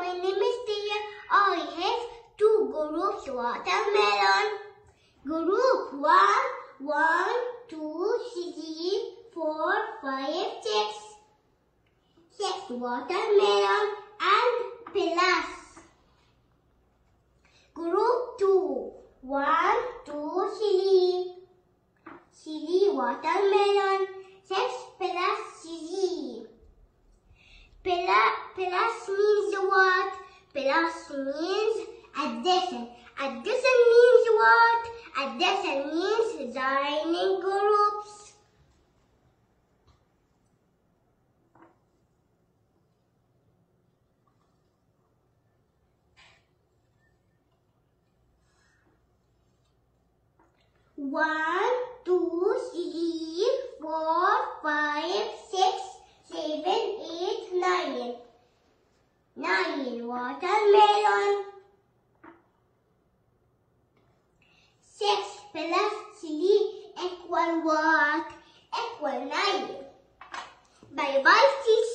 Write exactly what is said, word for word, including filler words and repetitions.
my name is Tia. I have two groups watermelon. Group one, one, two, three, four, five, six. Six watermelon and plus. Group two, one, two, three. Three watermelon. Six plus three. Plus, plus means what? Plus means addition. Addition means what? Addition means joining groups. One, two, three, four, five, six, seven, eight, nine. Nine watermelon. Six plus three equal what? Equal nine. Bye bye, teacher.